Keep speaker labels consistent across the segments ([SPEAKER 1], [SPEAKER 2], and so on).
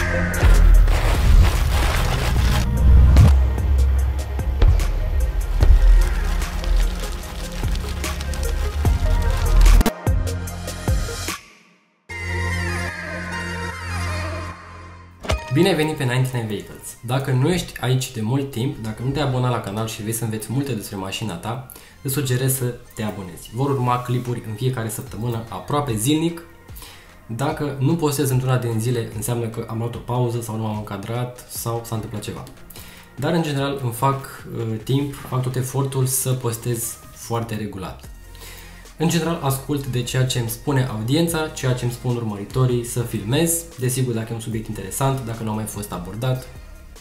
[SPEAKER 1] Bine ai venit pe 99 Vehicles! Dacă nu ești aici de mult timp, dacă nu te-ai abonat la canal și vrei să înveți multe despre mașina ta, îți sugerez să te abonezi. Vor urma clipuri în fiecare săptămână, aproape zilnic. Dacă nu postez într-una din zile, înseamnă că am luat o pauză sau nu am încadrat sau s-a întâmplat ceva. Dar în general îmi fac timp, fac tot efortul să postez foarte regulat. În general ascult de ceea ce îmi spune audiența, ceea ce îmi spun urmăritorii să filmez, desigur dacă e un subiect interesant, dacă nu a mai fost abordat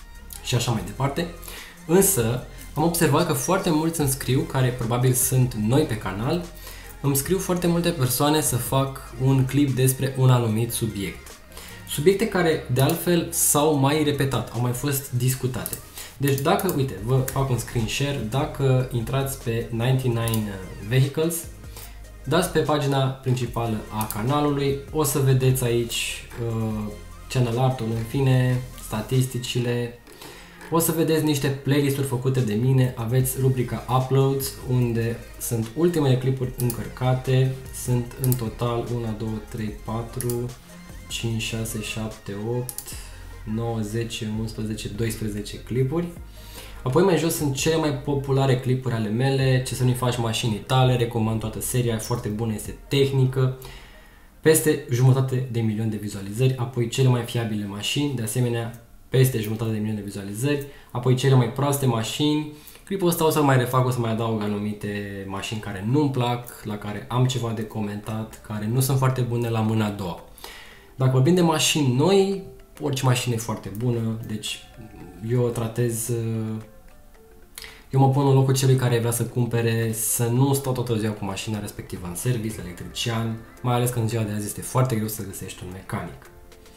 [SPEAKER 1] și așa mai departe. Însă am observat că foarte mulți îmi scriu, care probabil sunt noi pe canal, îmi scriu foarte multe persoane să fac un clip despre un anumit subiect. Subiecte care de altfel s-au mai repetat, au mai fost discutate. Deci dacă, uite, vă fac un screen share, dacă intrați pe 99 Vehicles, dați pe pagina principală a canalului, o să vedeți aici channel art-ul, în fine, statisticile, o să vedeți niște playlist-uri făcute de mine, aveți rubrica Uploads, unde sunt ultimele clipuri încărcate, sunt în total 1, 2, 3, 4, 5, 6, 7, 8, 9, 10, 11, 12 clipuri. Apoi mai jos sunt cele mai populare clipuri ale mele, ce să nu-i faci mașinii tale, recomand toată seria, e foarte bună, este tehnică, peste 1,5 milion de vizualizări, apoi cele mai fiabile mașini, de asemenea peste 1,5 milion de vizualizări, apoi cele mai proaste mașini. Clipul ăsta o să mai refac, o să mai adaug anumite mașini care nu-mi plac, la care am ceva de comentat, care nu sunt foarte bune la mâna a doua. Dacă vorbim de mașini noi, orice mașină e foarte bună, deci eu o tratez, eu mă pun în locul celui care vrea să cumpere, să nu stau toată ziua cu mașina respectivă în service, electrician, mai ales că în ziua de azi este foarte greu să găsești un mecanic.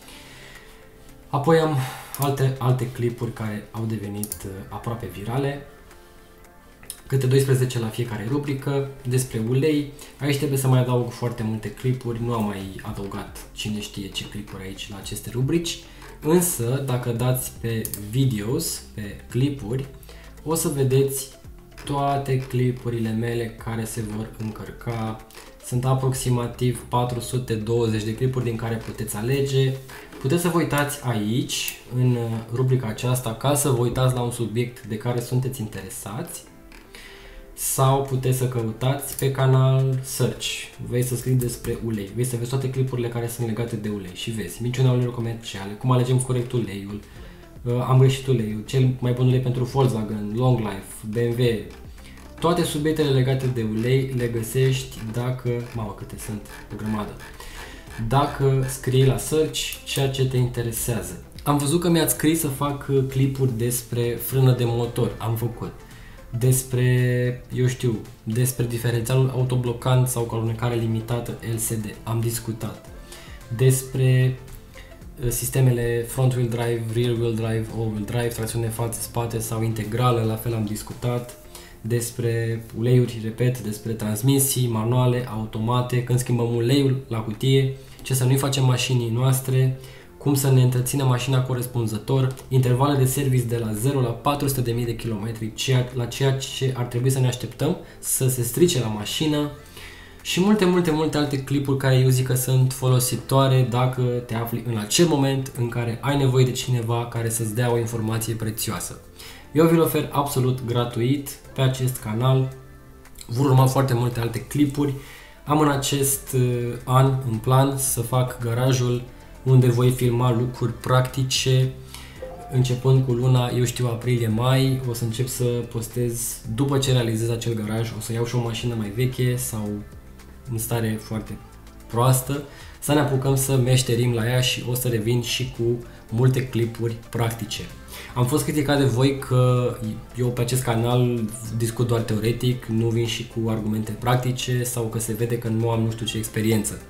[SPEAKER 1] Apoi am alte clipuri care au devenit aproape virale, câte 12 la fiecare rubrică, despre ulei. Aici trebuie să mai adaug foarte multe clipuri, nu am mai adăugat cine știe ce clipuri aici la aceste rubrici. Însă, dacă dați pe videos, pe clipuri, o să vedeți toate clipurile mele care se vor încărca. Sunt aproximativ 420 de clipuri din care puteți alege. Puteți să vă uitați aici, în rubrica aceasta, ca să vă uitați la un subiect de care sunteți interesați. Sau puteți să căutați pe canal Search, vei să scrii despre ulei, vei să vezi toate clipurile care sunt legate de ulei și vezi minciuna uleiurilor comerciale, cum alegem corect uleiul, am greșit uleiul, cel mai bun ulei pentru Volkswagen, Long Life, BMW, toate subiectele legate de ulei le găsești dacă, mamă câte sunt, o grămadă, dacă scrii la Search ceea ce te interesează. Am văzut că mi-ați scris să fac clipuri despre frână de motor, am făcut. Despre, eu știu, despre diferențialul autoblocant sau cu alunecare limitată LCD, am discutat. Despre sistemele front-wheel drive, rear-wheel drive, all-wheel drive, tracțiune față-spate sau integrală, la fel am discutat. Despre uleiuri, repet, despre transmisii, manuale, automate, când schimbăm uleiul la cutie, ce să nu-i facem mașinii noastre, cum să ne întrețină mașina corespunzător, intervale de service de la 0 la 400.000 de km, la ceea ce ar trebui să ne așteptăm să se strice la mașină și multe alte clipuri care eu zic că sunt folositoare dacă te afli în acel moment în care ai nevoie de cineva care să-ți dea o informație prețioasă. Eu vi-l ofer absolut gratuit pe acest canal, vor urma foarte multe alte clipuri. Am în acest an în plan să fac garajul unde voi filma lucruri practice, începând cu luna, eu știu, aprilie-mai, o să încep să postez după ce realizez acel garaj, o să iau și o mașină mai veche sau în stare foarte proastă, să ne apucăm să meșterim la ea și o să revin și cu multe clipuri practice. Am fost criticat de voi că eu pe acest canal discut doar teoretic, nu vin și cu argumente practice sau că se vede că nu am nu știu ce experiență.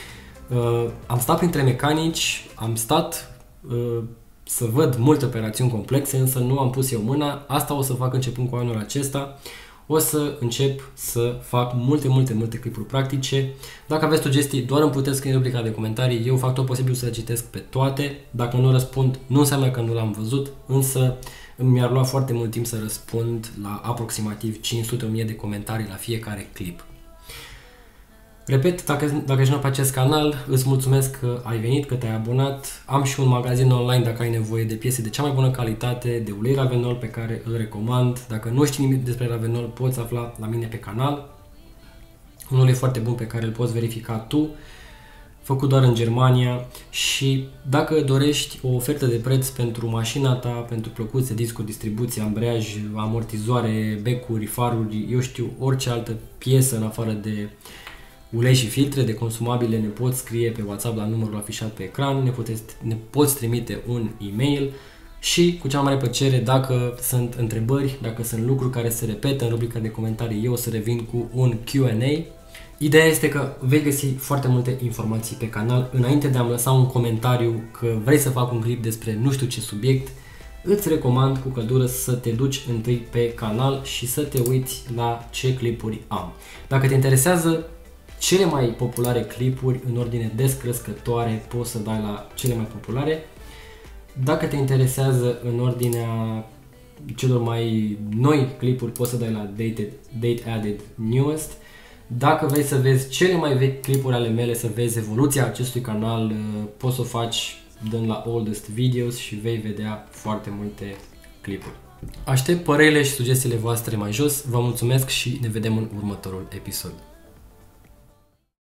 [SPEAKER 1] Am stat printre mecanici, am stat să văd multe operațiuni complexe, însă nu am pus eu mâna. Asta o să fac începând cu anul acesta. o să încep să fac multe clipuri practice. Dacă aveți sugestii, doar îmi puteți scrie în rubrica de comentarii, eu fac tot posibil să le citesc pe toate. Dacă nu răspund, nu înseamnă că nu l-am văzut, însă mi-ar lua foarte mult timp să răspund la aproximativ 500.000 de comentarii la fiecare clip. Repet, dacă ești nou pe acest canal, îți mulțumesc că ai venit, că te-ai abonat. Am și un magazin online dacă ai nevoie de piese de cea mai bună calitate, de ulei Ravenol pe care îl recomand. Dacă nu știi nimic despre Ravenol, poți afla la mine pe canal. Un ulei foarte bun pe care îl poți verifica tu, făcut doar în Germania. Și dacă dorești o ofertă de preț pentru mașina ta, pentru plăcuțe, discuri, distribuție, ambreiaj, amortizoare, becuri, faruri, eu știu, orice altă piesă în afară de ulei și filtre de consumabile, ne poți scrie pe WhatsApp la numărul afișat pe ecran, ne poți trimite un e-mail și cu cea mai mare plăcere, dacă sunt întrebări, dacă sunt lucruri care se repetă în rubrica de comentarii, eu o să revin cu un Q&A. Ideea este că vei găsi foarte multe informații pe canal. Înainte de a-mi lăsa un comentariu că vrei să fac un clip despre nu știu ce subiect, îți recomand cu căldură să te duci întâi pe canal și să te uiți la ce clipuri am. Dacă te interesează cele mai populare clipuri în ordine descrescătoare, poți să dai la cele mai populare. Dacă te interesează în ordinea celor mai noi clipuri, poți să dai la Date Added Newest. Dacă vrei să vezi cele mai vechi clipuri ale mele, să vezi evoluția acestui canal, poți să o faci dând la Oldest Videos și vei vedea foarte multe clipuri. Aștept părerile și sugestiile voastre mai jos, vă mulțumesc și ne vedem în următorul episod.